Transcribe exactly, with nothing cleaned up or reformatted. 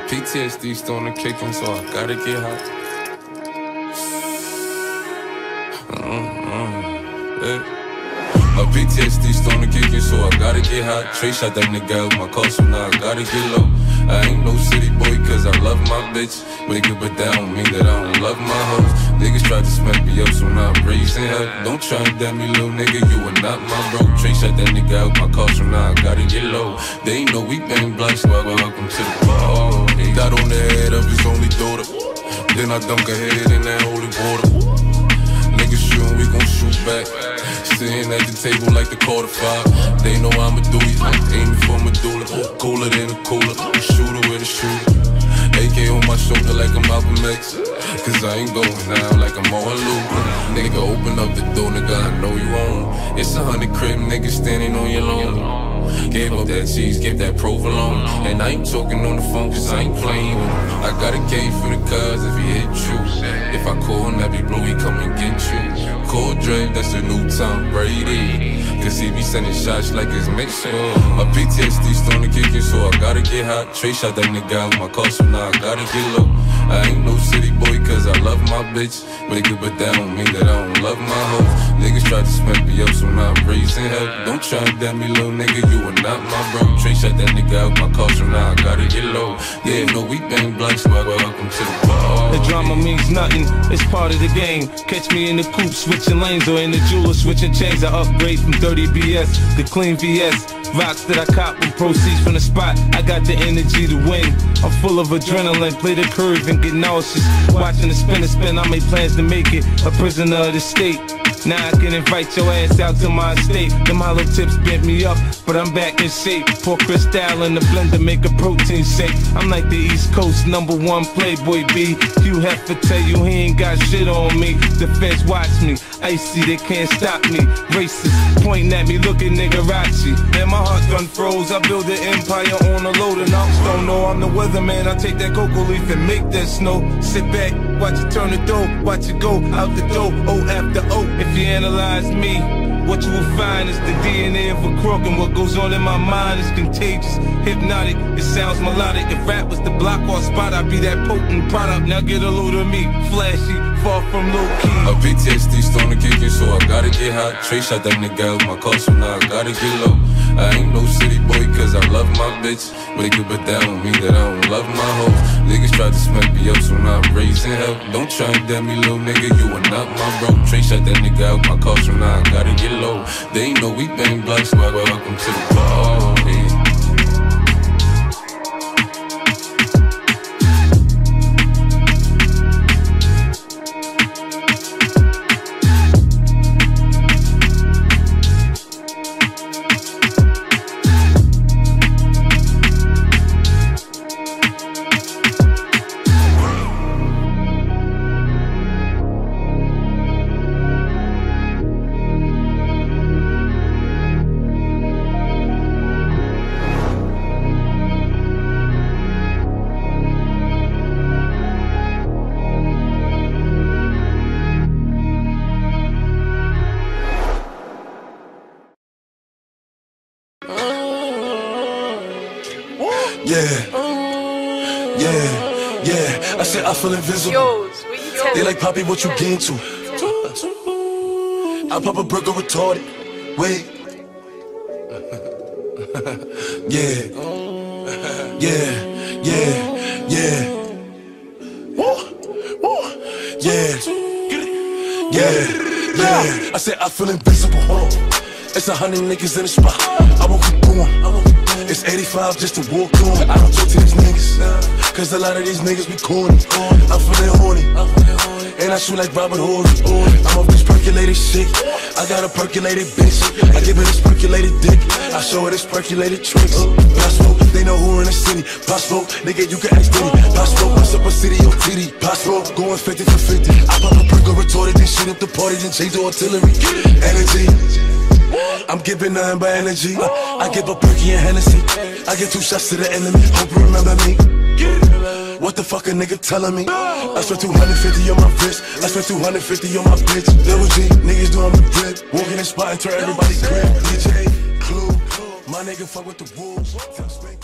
P T S D starting to kick in, so I gotta get hot. Mm-hmm. Yeah. My P T S D starting to kick in, so I gotta get hot. Trey shot that nigga out my car, so now I gotta get low. I ain't no city boy, cause I love my bitch. Wake up, but that don't mean that I don't love my hoes. Niggas tried to smack me up, so now I'm raising hell. Don't try and damn me, little nigga, you are not my bro. Trey shot that nigga out my car, so now I gotta get low. They ain't know we bang blacks, so I welcome to the bar. Got on the head of his only daughter. Then I dunk her head in that holy water. Niggas shootin', we gon' shoot back. Sitting at the table like the quarter five. They know I'ma do it. Aiming for medulla. Cooler than a cooler. Shooter with a shooter. A K on my shoulder like I'm Malcolm X. Cause I ain't going down like I'm on Luke. Nigga, open up the door, nigga, I know you on. It's a hundred crib niggas standing on your lawn. Gave up that cheese, gave that provolone. And I ain't talking on the phone cause I ain't playing with him. I got a K for the cuz if he hit you. If I call him, that be blue, he come and get you. Cold Dre, that's the new Tom Brady. Cause he be sending shots like it's mixing. My P T S D starting to kick in, so I gotta get hot. Trey shot that nigga out my car, so now I gotta get low. I ain't no city boy cause I love my bitch. Wake up, but that don't mean that I don't love my hoes. Niggas tried to smack me up, so now I'm raising hell. Don't try and damn me, little nigga, you are not my bro. Trey shot that nigga out my car, so now I gotta get low. Yeah, no, we bang blacks, so I welcome to the bar. The drama means nothing, it's part of the game. Catch me in the coupe, switching lanes, or in the jeweler, switching chains. I upgrade from thirty B S to clean V S. Rocks that I cop with proceeds from the spot. I got the energy to win. I'm full of adrenaline, play the curve and get nauseous. Watching the spin and spin, I make plans to make it a prisoner of the state. Now I can invite your ass out to my estate. Them hollow tips bent me up, but I'm back in shape. Pour Cristal in the blender, make a protein shake. I'm like the East Coast number one playboy B. Hugh Hefner tell you he ain't got shit on me. The feds watch me, icy, they can't stop me. Racist, pointing at me, looking niggerachi. Man, my heart done froze, I build an empire on a load of knocks. Don't know I'm the weatherman, I take that cocoa leaf and make that snow. Sit back, watch it turn the dough, watch it go out the door, O after O. If you analyze me, what you will find is the D N A of a crook, and what goes on in my mind is contagious, hypnotic, it sounds melodic. If rap was the block or spot, I'd be that potent product. Now get a load of me, flashy, far from low key. My P T S D starting to kick in, so I gotta get hot. Trey shot that nigga out my car, so now I gotta get low. I ain't no city boy cause I love my bitch. Wake up, but that don't mean that I don't love my hoes. Niggas tried to smack me up, so now I'm raising hell. Don't try and damn me, little nigga, you are not my bro. Trey shot that nigga out my car, so now I gotta get low. They ain't know we bang blacks, so I welcome to the bar. Yeah, yeah, yeah. I said I feel invisible. They like, Poppy, what you get into? I pop a burger retarded. Wait. Yeah, yeah, yeah, yeah. Yeah, yeah, yeah. I said I feel invisible. Hold on. It's a hundred niggas in the spot. I won't keep going. It's eighty-five just to walk on. I don't talk to these niggas, cause a lot of these niggas be corny. I'm feeling horny, and I shoot like Robert Horry. I'm off this percolated shit. I got a percolated bitch. I give her this percolated dick. I show her this percolated tricks. Possible, they know who in the city. Possible, nigga, you can ask Diddy. Possible, what's up a city on T D. Possible, going fifty for fifty. I pop a perk or retarded, then shoot up the party, then change the artillery. Energy. I'm giving nothing but energy. I give a perky and Hennessy. I get two shots to the enemy. Hope you remember me. What the fuck a nigga telling me? I spent two hundred fifty on my wrist. I spent two hundred fifty on my bitch. Double G, niggas doing the drip. Walking in spot and turn everybody grip. D J, Clue, my nigga fuck with the wolves.